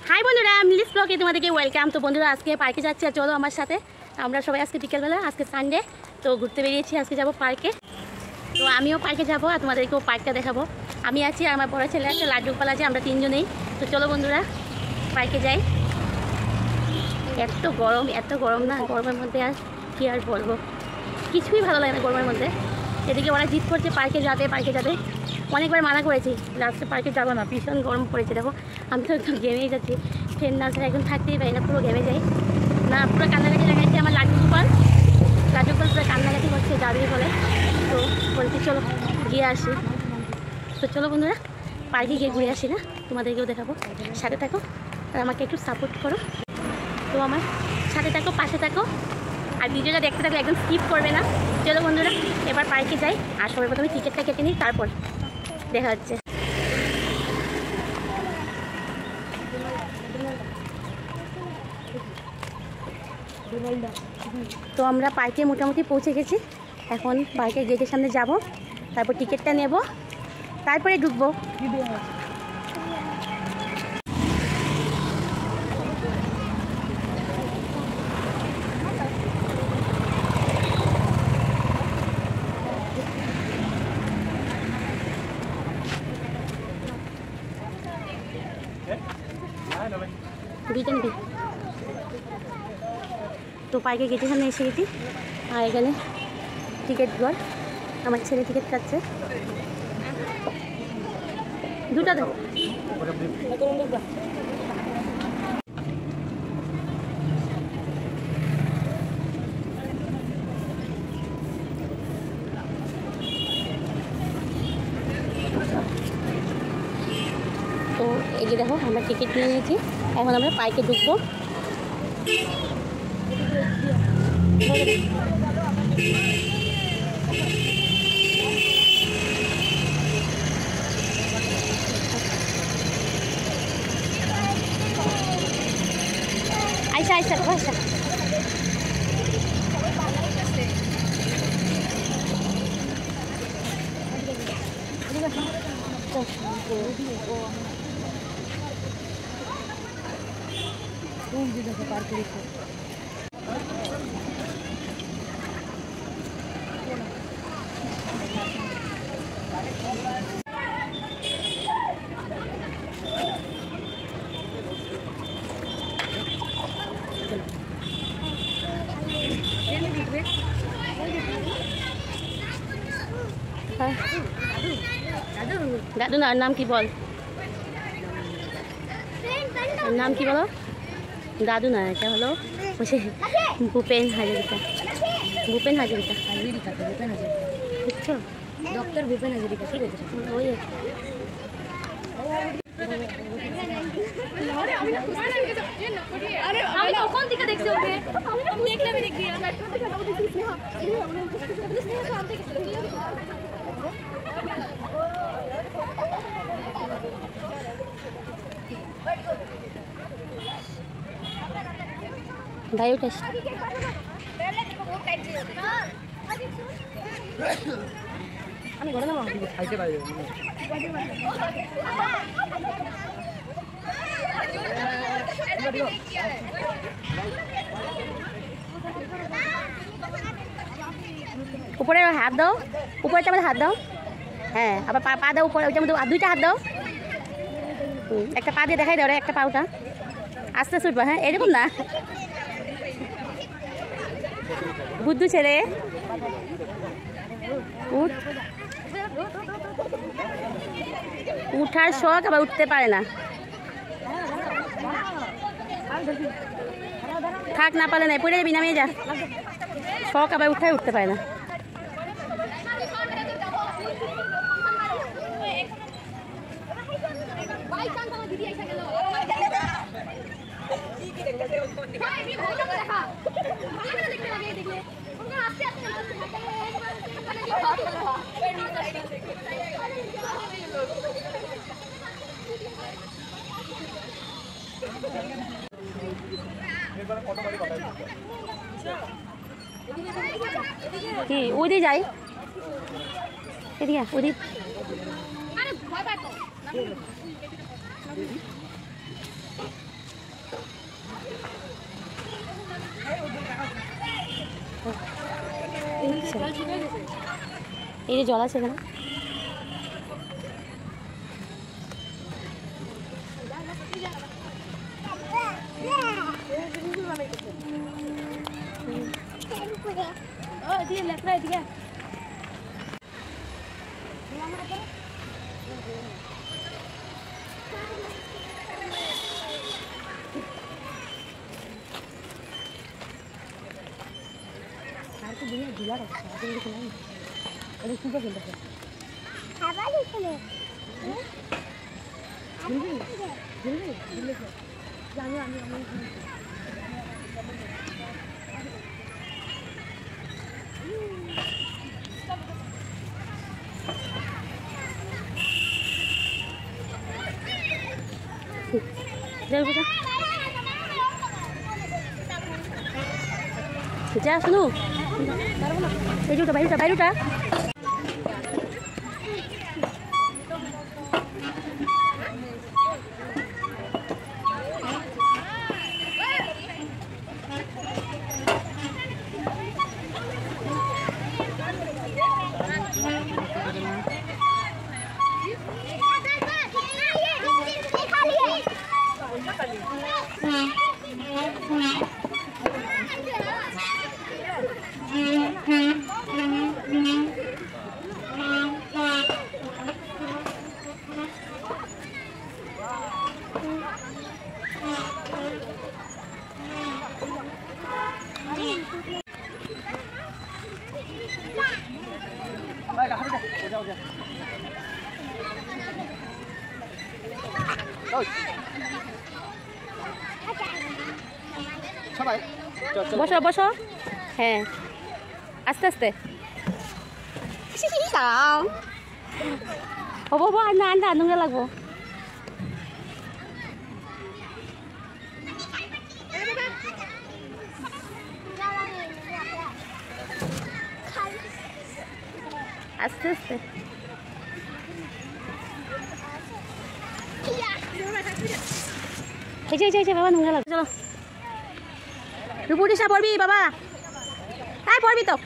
High বন্ধুরা, মিলিস ব্লগে তোমাদেরকে ওয়েলকাম। তো বন্ধুরা আজকে পার্কে যাচ্ছি, আর চলো আমার সাথে। আমরা সবাই আজকে বিকেলবেলা, আজকে সানডে, তো ঘুরতে বেরিয়েছি। আজকে যাব পার্কে। তো আমিও পার্কে যাব আর তোমাদেরকেও পার্কটা দেখাবো। আমি আছি আর আমার বড় ছেলে আছে, লাড্ডু গোপাল আছে, আমরা তিনজনেই। তো চলো বন্ধুরা পার্কে যাই। এত গরম না, গরমের মধ্যে আর কি আর বলবো, কিছুই ভালো লাগে না গরমের মধ্যে। এদিকে ওরা জিদ করছে পার্কে যাবে। অনেকবার মানা করেছি, লাস্টে পার্কে যাবো না, ভীষণ গরম পড়েছে। দেখো আমি তো একদম ঘেমেই যাচ্ছি, ফ্যান না ছাড়া একদম থাকতেই পারি না, পুরো ঘেমে যাই না। পুরো কান্নাকাটি লাগাইছে আমার লাড্ডু গোপাল পুরো কান্নাকাটি করছে যাবে বলে। তো বলছি চলো গিয়ে আসি। তো চলো বন্ধুরা পার্কে গিয়ে ঘুরে আসি না, তোমাদেরকেও দেখাবো। সাথে থাকো আর আমাকে একটু সাপোর্ট করো। তো আমার সাথে থাকো, পাশে থাকো, আর ভিডিওটা দেখতে থাকলে একদম স্কিপ করবে না। চলো বন্ধুরা এবার পার্কে যাই, আর সবাই প্রথমে টিকিটটা কেটে নিই, তারপর দেখা হচ্ছে। তো আমরা পার্কে মোটামুটি পৌঁছে গেছি। এখন পার্কের গেটের সামনে যাব, তারপর টিকিটটা নেব, তারপরে ঢুকবো। তো পার্কে গেটের সামনে এসে গেছি, আর এখানে টিকিট ঘর, আমার ছেলে টিকিট কাটছে। দুটা দাও। তো এগিয়ে দেখো আমরা টিকিট নিয়ে নিয়েছি, এখন আমরা পার্কে ঢুকবো। আইসা আইসা আইসা দাদু না, নাম কি বল, নাম কি বলো? দাদু না, এটা হলো ভূপেন হাজারিকা। বুঝছো, ডক্টর ভূপেন হাজারিকা, ঠিক আছে। ওই আমি কখন থেকে দেখছি ওকে, দেখলে আমি দেখি ভাই উঠাস। আমি ঘরে নাম খাইতে পারি উপরে হাত দাও, উপরেটা মধ্যে হাত দাও। হ্যাঁ, আবার পা দাও উপরে, ওইটার মধ্যে দুইটা হাত দাও। একটা পা দিয়ে দেখাই দাও রে, একটা পাউটা আস্তে ছুটবা। হ্যাঁ এরকম না, বুদ্ধু ছেলে উঠার শখ, আবার উঠতে পারে না। থাক, না পারলে নাই, পড়ে যাবি, নামিয়ে যা। শখ আবার উঠতে পারে না। কি ওইদিকে যাই, এদিকে ওইদিকে এই যে জল আছে এখানে। যা শুনু বাইরুটা বাইরুটা বাইরুটা বসো বসো হ্যাঁ আস্তে আস্তে হবো হবো আন্না আন্না নোংরা লাগবো আস্তে আস্তে এই বাবা নোংরা লাগবে চলো রূপুটিসা পড়বি বাবা হ্যাঁ পড়বি তো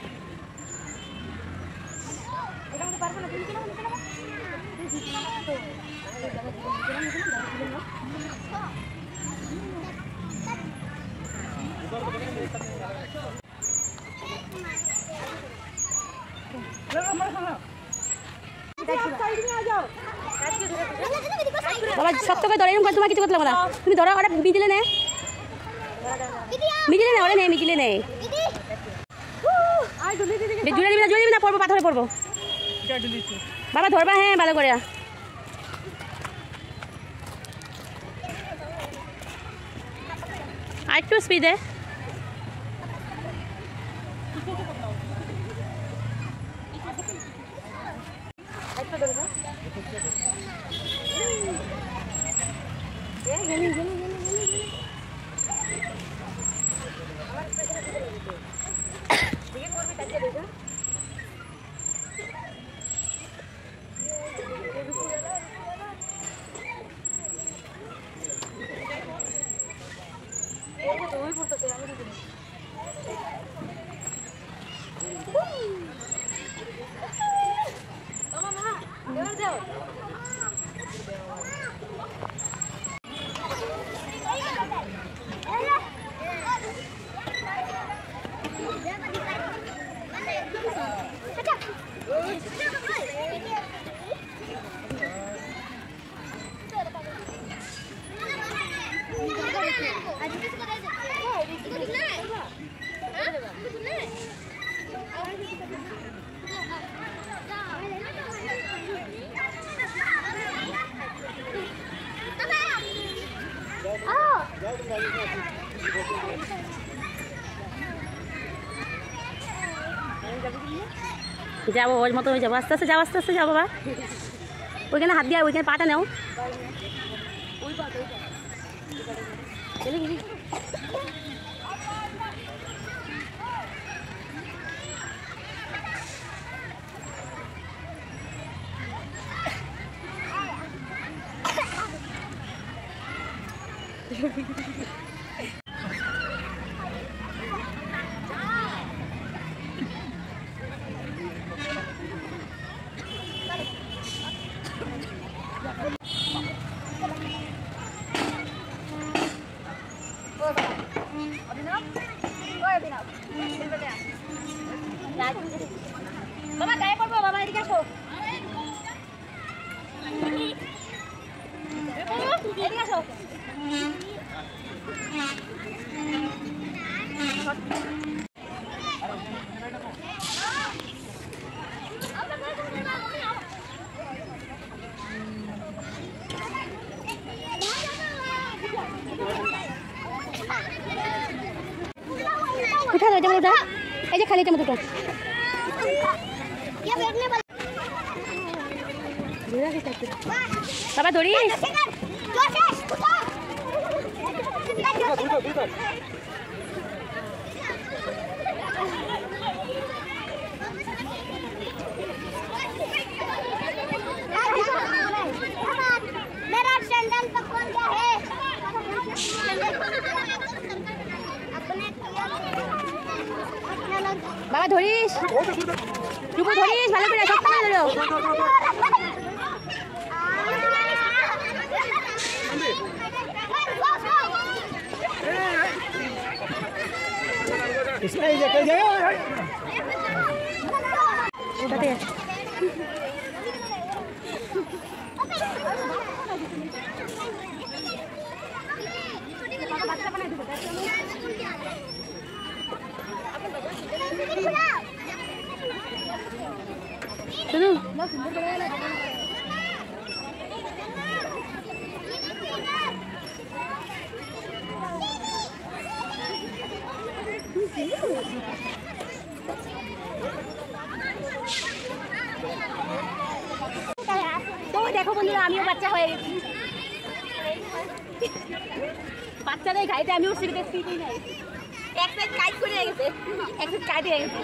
বাবা শক্ত করে ধরে এরকম করে তোমার কিছু করতে লাগবে না তুমি ধরো ওরা মিডিলে নে ওরা নেই মিডিলে নেই জুড়ে দিবি না পড়বো পাথরে পড়বো বাবা ধরবা হ্যাঁ ভালো করে আর একটু স্পিডে যাবো ওর মতো হয়ে যাবো আস্তে আস্তে যাবো বাবা ওইখানে হাত দিয়ে ওইখানে পাটা নেও বাবা গায়ে পড়বো, বাবা এদিকে আসো, এদিকে আসো। উঠা দাও, যেমন উঠা, এই যে খালি যেমন উঠা। বাবা ধরিস। मेरा सैंडल पकड़ गया है। বাবা ধরিস, টুকু ধরিস ভালো করে, সব করে ধরো। শুধু তো দেখো বন্ধুরা, আমিও বাচ্চা হয়ে গেছি। বাচ্চাদের গাড়িতে আমিও সিটে সিটই নাই, এক সাইড কাজ করে গেছে, এক সাইড কাজ হয়ে গেছে।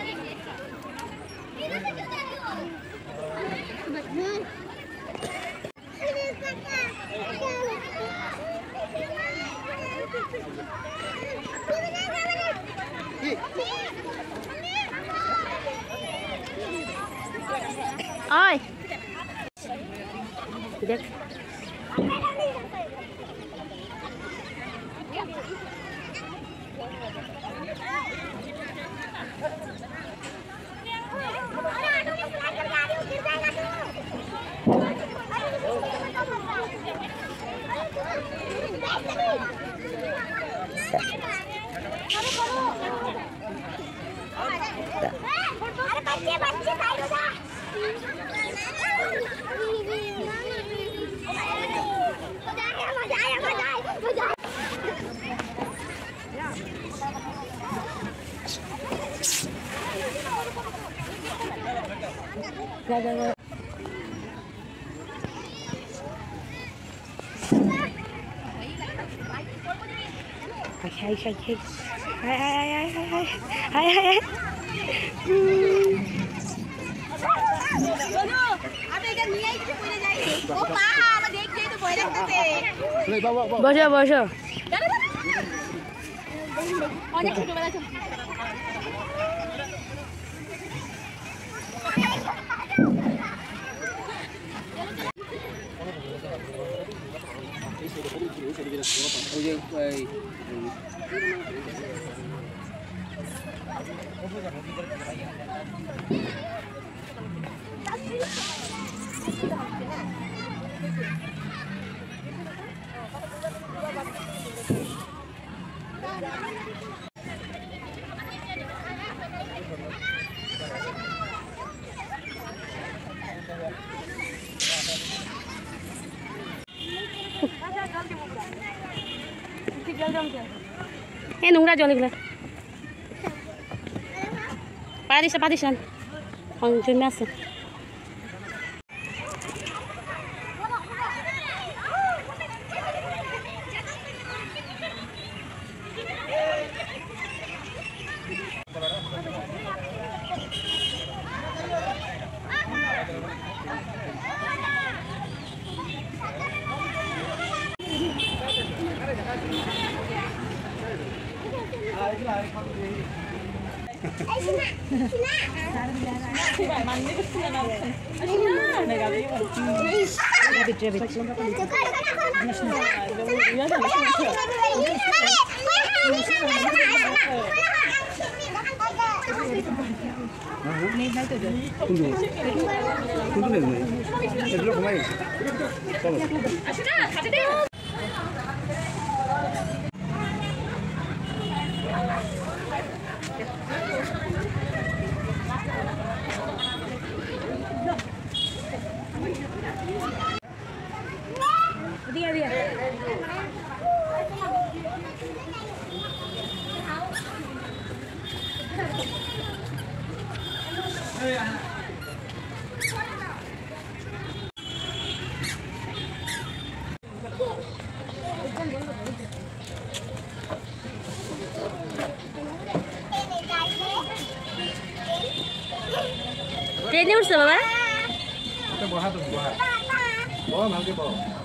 আয় দেখ, বসো বসো। অনেক ছোটবেলা এই নোংরা জল এগুলো পাদিস জমে আছে। কোনটো নেট নাই এইটো কমাই চলো दिया दिया ট্রেনে উঠছে বাবা বহা তো বহা ভালকে বহা